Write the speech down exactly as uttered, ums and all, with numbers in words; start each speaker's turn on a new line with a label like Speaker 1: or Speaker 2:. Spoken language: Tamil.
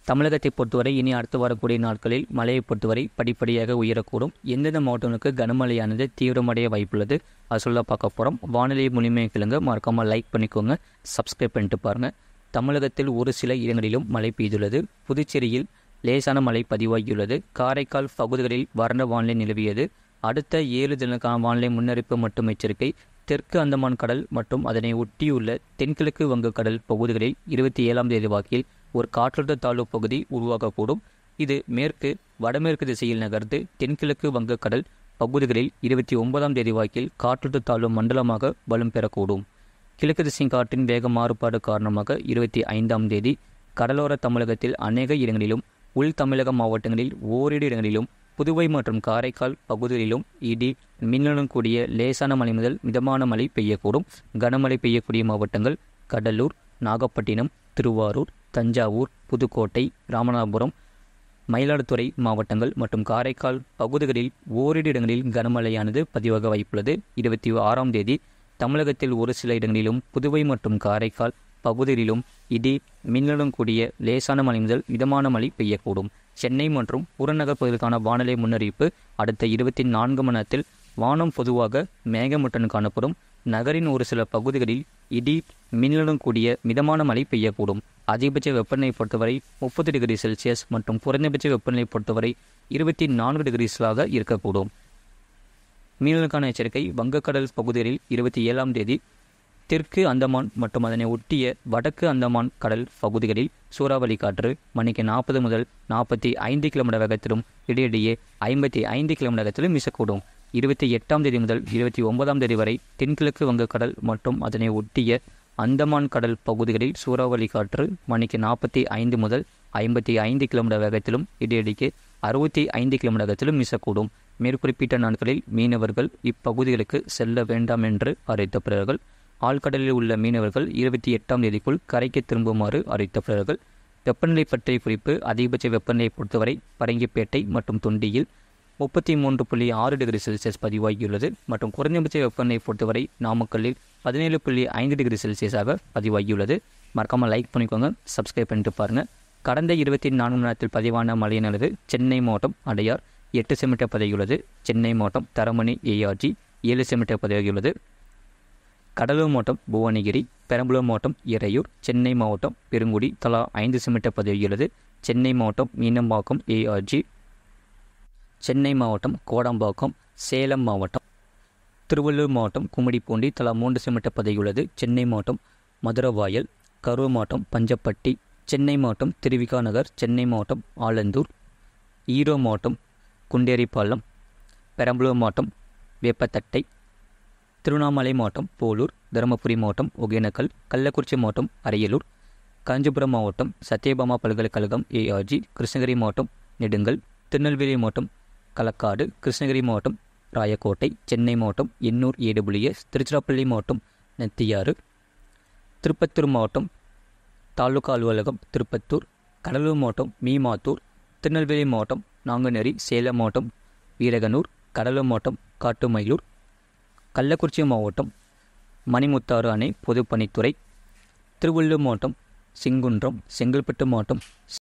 Speaker 1: தமிழகத்தை பொறுத்தவரை இனி அடுத்து வரக்கூடிய நாட்களில் மழையை பொறுத்தவரை படிப்படியாக உயரக்கூடும். எந்தெந்த மாவட்டங்களுக்கு கனமழையானது தீவிரமடைய வாய்ப்புள்ளது அது சொல்ல பார்க்க போகிறோம். வானிலை முழுமையாக கேளுங்க, மறக்காமல் லைக் பண்ணிக்கோங்க, சப்ஸ்கிரைப் பண்ணிட்டு பாருங்கள். தமிழகத்தில் ஒரு சில இடங்களிலும் மழை பெய்துள்ளது. புதுச்சேரியில் லேசான மழை பதிவாகியுள்ளது. காரைக்கால் பகுதிகளில் வறண்ட வானிலை நிலவியது. அடுத்த ஏழு தினங்களுக்கான வானிலை முன்னறிப்பு மற்றும் எச்சரிக்கை. தெற்கு அந்தமான் கடல் மற்றும் அதனை ஒட்டியுள்ள தென்கிழக்கு வங்கக்கடல் பகுதிகளில் இருபத்தி ஏழாம் தேதி வாக்கில் ஒரு காற்றழுத்த தாழ்வு பகுதி உருவாகக்கூடும். இது மேற்கு வடமேற்கு திசையில் நகர்ந்து தென்கிழக்கு வங்கக்கடல் பகுதிகளில் இருபத்தி ஒன்பதாம் தேதி வாக்கில் காற்றழுத்த தாழ்வு மண்டலமாக பலம் பெறக்கூடும். கிழக்கு திசை காற்றின் வேக மாறுபாடு காரணமாக இருபத்தி ஐந்தாம் தேதி கடலோர தமிழகத்தில் அநேக இடங்களிலும் உள் தமிழக மாவட்டங்களில் ஓரிரு இடங்களிலும் புதுவை மற்றும் காரைக்கால் பகுதிகளிலும் இடி மின்னலுடன் கூடிய லேசான மழை முதல் மிதமான மழை பெய்யக்கூடும். கனமழை பெய்யக்கூடிய மாவட்டங்கள் கடலூர், நாகப்பட்டினம், திருவாரூர், தஞ்சாவூர், புதுக்கோட்டை, ராமநாதபுரம், மயிலாடுதுறை மாவட்டங்கள் மற்றும் காரைக்கால் பகுதிகளில் ஓரிரு இடங்களில் கனமழையானது பதிவாக வாய்ப்புள்ளது. இருபத்தி ஆறாம் தேதி தமிழகத்தில் ஒரு சில இடங்களிலும் புதுவை மற்றும் காரைக்கால் பகுதிகளிலும் இடி மின்னலுடன் கூடிய லேசான மழை முதல் மிதமான மழை பெய்யக்கூடும். சென்னை மற்றும் புறநகர் பகுதிகளுக்கான வானிலை முன்னறிவிப்பு. அடுத்த இருபத்தி நான்கு மணி நேரத்தில் வானம் பொதுவாக மேகமூட்டத்துடன் காணப்படும். நகரின் ஒரு சில பகுதிகளில் இடி மின்னலுடன் கூடிய மிதமான மழை பெய்யக்கூடும். அதிகபட்ச வெப்பநிலை பொறுத்தவரை முப்பது டிகிரி செல்சியஸ் மற்றும் குறைந்தபட்ச வெப்பநிலை பொறுத்தவரை இருபத்தி நான்கு டிகிரிஸ்லாக இருக்கக்கூடும். மீனலுக்கான எச்சரிக்கை. வங்கக்கடல் பகுதிகளில் இருபத்தி ஏழாம் தேதி தெற்கு அந்தமான் மற்றும் அதனை ஒட்டிய வடக்கு அந்தமான் கடல் பகுதிகளில் சூறாவளி காற்று மணிக்கு நாற்பது முதல் நாற்பத்தி ஐந்து கிலோமீட்டர் வேகத்திலும் இடையிடையே ஐம்பத்தி ஐந்து கிலோமீட்டர் வேகத்திலும் வீசக்கூடும். இருபத்தி எட்டாம் தேதி முதல் இருபத்தி ஒன்பதாம் தேதி வரை தென்கிழக்கு வங்கக்கடல் மற்றும் அதனை ஒட்டிய அந்தமான் கடல் பகுதிகளில் சூறாவளி காற்று மணிக்கு நாற்பத்தி ஐந்து முதல் ஐம்பத்தி ஐந்து கிலோமீட்டர் வேகத்திலும் இடையிடையே அறுபத்தி ஐந்து கிலோமீட்டர் வேகத்திலும் வீசக்கூடும். மேற்குறிப்பிட்ட நாட்களில் மீனவர்கள் இப்பகுதிகளுக்கு செல்ல வேண்டாம் என்று அறிவித்தப்படுகிறார்கள். ஆழ்கடலில் உள்ள மீனவர்கள் இருபத்தி எட்டாம் தேதிக்குள் கரைக்கு திரும்புமாறு அறிவித்தப்படுகிறார்கள். வெப்பநிலை பற்றிய குறிப்பு. அதிகபட்ச வெப்பநிலையை பொறுத்தவரை பரங்கிப்பேட்டை மற்றும் தொண்டியில் முப்பத்தி மூன்று புள்ளி ஆறு டிகிரி செல்சியஸ் பதிவாகியுள்ளது மற்றும் குறைந்தபட்ச வெப்பநிலையை பொறுத்தவரை நாமக்கல்லில் பதினேழு புள்ளி ஐந்து டிகிரி செல்சியஸாக பதிவாகியுள்ளது. மறக்காமல் லைக் பண்ணிக்கோங்க, சப்ஸ்கிரைப் பண்ணிட்டு பாருங்கள். கடந்த இருபத்தி நான்கு மணி நேரத்தில் பதிவான மழையானது சென்னை மாவட்டம் அடையார் எட்டு செமிட்டர் பதிவாகியுள்ளது. சென்னை மாவட்டம் தரமணி ஏஆர்ஜி ஏழு செமிட்டர் பதிவாகியுள்ளது. கடலூர் மாவட்டம் புவனகிரி, பெரம்பலூர் மாவட்டம் இறையூர், சென்னை மாவட்டம் பெருங்குடி தலா ஐந்து செமிட்டர் பதிவாகியுள்ளது. சென்னை மாவட்டம் மீனம்பாக்கம் ஏஆர்ஜி, சென்னை மாவட்டம் கோடம்பாக்கம், சேலம் மாவட்டம், திருவள்ளூர் மாவட்டம் கும்மிடிப்பூண்டி தலா மூன்று செமிட்டர் பதிவாகியுள்ளது. சென்னை மாவட்டம் மதுரவாயல், கரூர் மாவட்டம் பஞ்சப்பட்டி, சென்னை மாவட்டம் திருவிகா நகர், சென்னை மாவட்டம் ஆலந்தூர், ஈரோடு மாவட்டம் குண்டேரிப்பாளையம், பெரம்பலூர் மாவட்டம் வேப்பத்தட்டை, திருவண்ணாமலை மாவட்டம் போலூர், தருமபுரி மாவட்டம் ஒகேனக்கல், கள்ளக்குறிச்சி மாவட்டம் அரியலூர், காஞ்சிபுரம் மாவட்டம் சத்யபாமா பல்கலைக்கழகம் ஏஆர்ஜி, கிருஷ்ணகிரி மாவட்டம் நெடுங்கல், திருநெல்வேலி மாவட்டம் களக்காடு, கிருஷ்ணகிரி மாவட்டம் ராயக்கோட்டை, சென்னை மாவட்டம் எண்ணூர் ஏடபிள்யூஎஸ், திருச்சிராப்பள்ளி மாவட்டம் நெத்தியாறு, திருப்பத்தூர் மாவட்டம் தாலுகா அலுவலகம் திருப்பத்தூர், கடலூர் மாவட்டம் மீமாத்தூர், திருநெல்வேலி மாவட்டம் நாங்குநேரி, சேலம் மாவட்டம் வீரகனூர், கடலூர் மாவட்டம் காட்டுமயிலூர், கள்ளக்குறிச்சி மாவட்டம் மணிமுத்தாறு அணை பொதுப்பணித்துறை, திருவள்ளூர் மாவட்டம் செங்குன்றம், செங்கல்பட்டு மாவட்டம்